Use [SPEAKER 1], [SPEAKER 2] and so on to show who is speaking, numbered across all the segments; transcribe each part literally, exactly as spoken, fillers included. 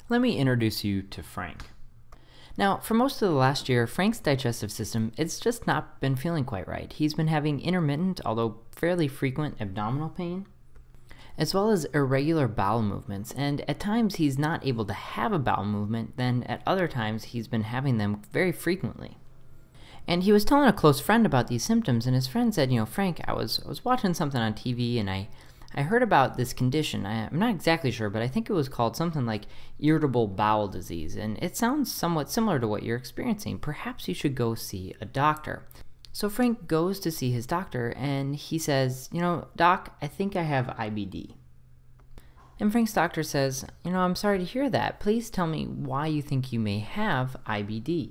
[SPEAKER 1] Let me introduce you to Frank. Now, for most of the last year, Frank's digestive system, it's just not been feeling quite right. He's been having intermittent, although fairly frequent abdominal pain, as well as irregular bowel movements, and at times he's not able to have a bowel movement, then at other times he's been having them very frequently. And he was telling a close friend about these symptoms, and his friend said, you know, Frank, I was, I was watching something on T V, and I I heard about this condition. I, I'm not exactly sure, but I think it was called something like irritable bowel disease, and it sounds somewhat similar to what you're experiencing. Perhaps you should go see a doctor. So Frank goes to see his doctor, and he says, you know, Doc, I think I have I B D. And Frank's doctor says, you know, I'm sorry to hear that. Please tell me why you think you may have I B D.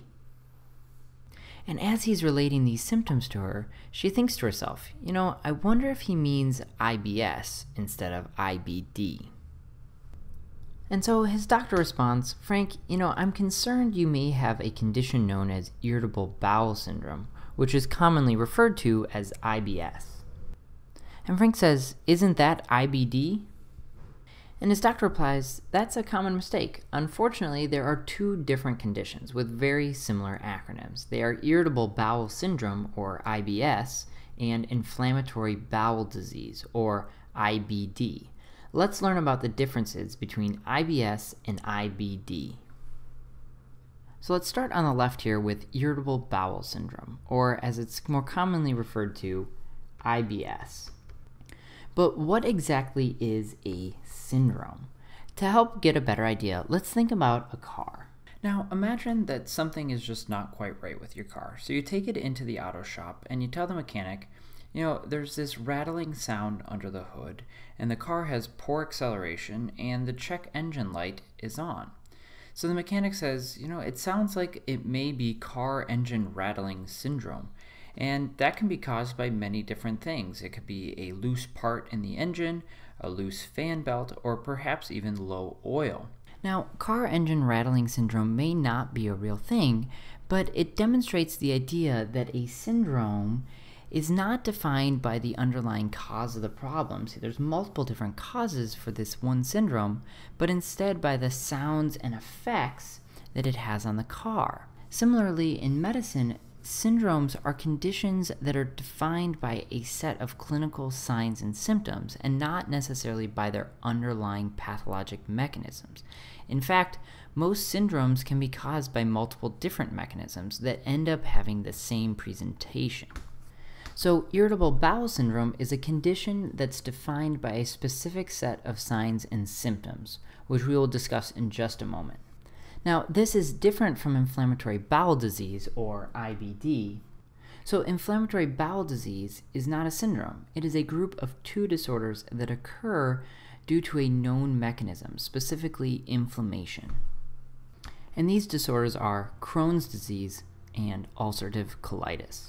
[SPEAKER 1] And as he's relating these symptoms to her, she thinks to herself, you know, I wonder if he means I B S instead of I B D. And so his doctor responds, Frank, you know, I'm concerned you may have a condition known as irritable bowel syndrome, which is commonly referred to as I B S. And Frank says, isn't that I B D? And his doctor replies, that's a common mistake. Unfortunately, there are two different conditions with very similar acronyms. They are irritable bowel syndrome, or I B S, and inflammatory bowel disease, or I B D. Let's learn about the differences between I B S and I B D. So let's start on the left here with irritable bowel syndrome, or as it's more commonly referred to, I B S. But what exactly is a syndrome? To help get a better idea, let's think about a car. Now imagine that something is just not quite right with your car. So you take it into the auto shop and you tell the mechanic, you know, there's this rattling sound under the hood and the car has poor acceleration and the check engine light is on. So the mechanic says, you know, it sounds like it may be car engine rattling syndrome. And that can be caused by many different things. It could be a loose part in the engine, a loose fan belt, or perhaps even low oil. Now, car engine rattling syndrome may not be a real thing, but it demonstrates the idea that a syndrome is not defined by the underlying cause of the problem. See, there's multiple different causes for this one syndrome, but instead by the sounds and effects that it has on the car. Similarly, in medicine, syndromes are conditions that are defined by a set of clinical signs and symptoms, and not necessarily by their underlying pathologic mechanisms. In fact, most syndromes can be caused by multiple different mechanisms that end up having the same presentation. So, irritable bowel syndrome is a condition that's defined by a specific set of signs and symptoms, which we will discuss in just a moment. Now, this is different from inflammatory bowel disease, or I B D. So, inflammatory bowel disease is not a syndrome. It is a group of two disorders that occur due to a known mechanism, specifically inflammation. And these disorders are Crohn's disease and ulcerative colitis.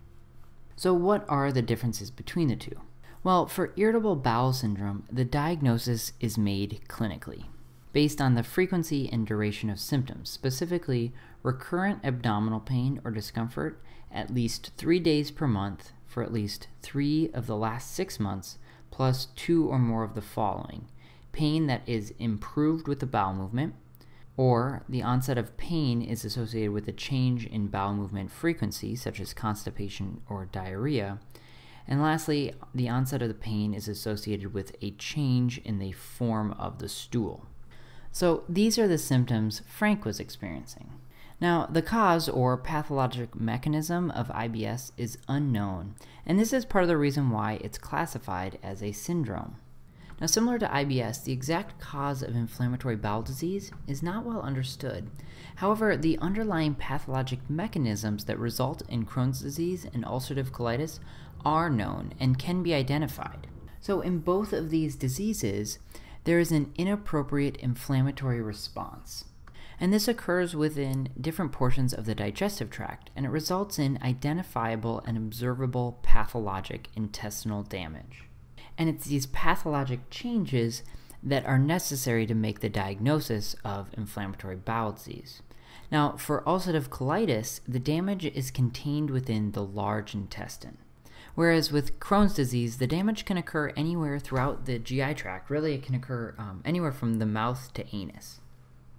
[SPEAKER 1] So, what are the differences between the two? Well, for irritable bowel syndrome, the diagnosis is made clinically, based on the frequency and duration of symptoms, specifically recurrent abdominal pain or discomfort at least three days per month for at least three of the last six months, plus two or more of the following: pain that is improved with the bowel movement, or the onset of pain is associated with a change in bowel movement frequency, such as constipation or diarrhea, and lastly, the onset of the pain is associated with a change in the form of the stool. So these are the symptoms Frank was experiencing. Now, the cause or pathologic mechanism of I B S is unknown, and this is part of the reason why it's classified as a syndrome. Now, similar to I B S, the exact cause of inflammatory bowel disease is not well understood. However, the underlying pathologic mechanisms that result in Crohn's disease and ulcerative colitis are known and can be identified. So in both of these diseases, there is an inappropriate inflammatory response. And this occurs within different portions of the digestive tract, and it results in identifiable and observable pathologic intestinal damage. And it's these pathologic changes that are necessary to make the diagnosis of inflammatory bowel disease. Now, for ulcerative colitis, the damage is contained within the large intestine. Whereas with Crohn's disease, the damage can occur anywhere throughout the G I tract. Really, it can occur um, anywhere from the mouth to anus.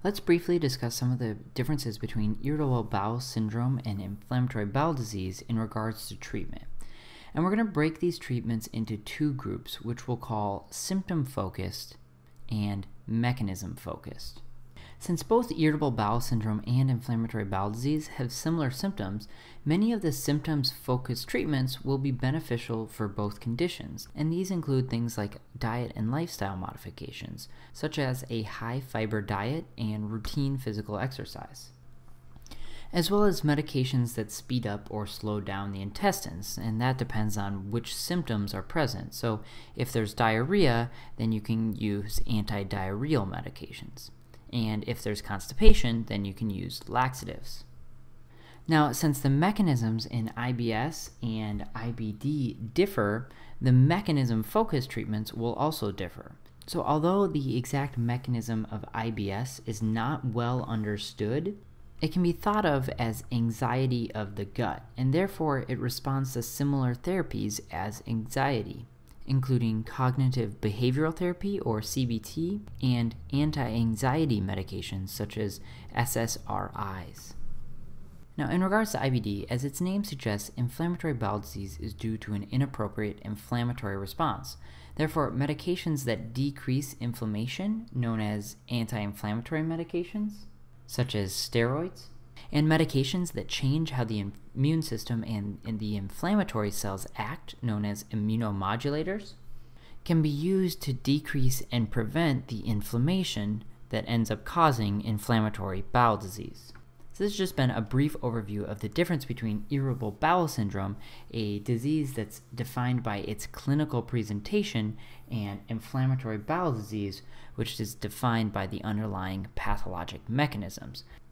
[SPEAKER 1] Let's briefly discuss some of the differences between irritable bowel syndrome and inflammatory bowel disease in regards to treatment. And we're going to break these treatments into two groups, which we'll call symptom-focused and mechanism-focused. Since both irritable bowel syndrome and inflammatory bowel disease have similar symptoms, many of the symptoms-focused treatments will be beneficial for both conditions, and these include things like diet and lifestyle modifications, such as a high-fiber diet and routine physical exercise, as well as medications that speed up or slow down the intestines, and that depends on which symptoms are present. So if there's diarrhea, then you can use anti-diarrheal medications. And if there's constipation, then you can use laxatives. Now, since the mechanisms in I B S and I B D differ, the mechanism-focused treatments will also differ. So although the exact mechanism of I B S is not well understood, it can be thought of as anxiety of the gut, and therefore it responds to similar therapies as anxiety, including cognitive behavioral therapy, or C B T, and anti-anxiety medications such as S S R Is. Now, in regards to I B D, as its name suggests, inflammatory bowel disease is due to an inappropriate inflammatory response. Therefore, medications that decrease inflammation, known as anti-inflammatory medications, such as steroids, and medications that change how the immune system and, and the inflammatory cells act, known as immunomodulators, can be used to decrease and prevent the inflammation that ends up causing inflammatory bowel disease. So this has just been a brief overview of the difference between irritable bowel syndrome, a disease that's defined by its clinical presentation, and inflammatory bowel disease, which is defined by the underlying pathologic mechanisms.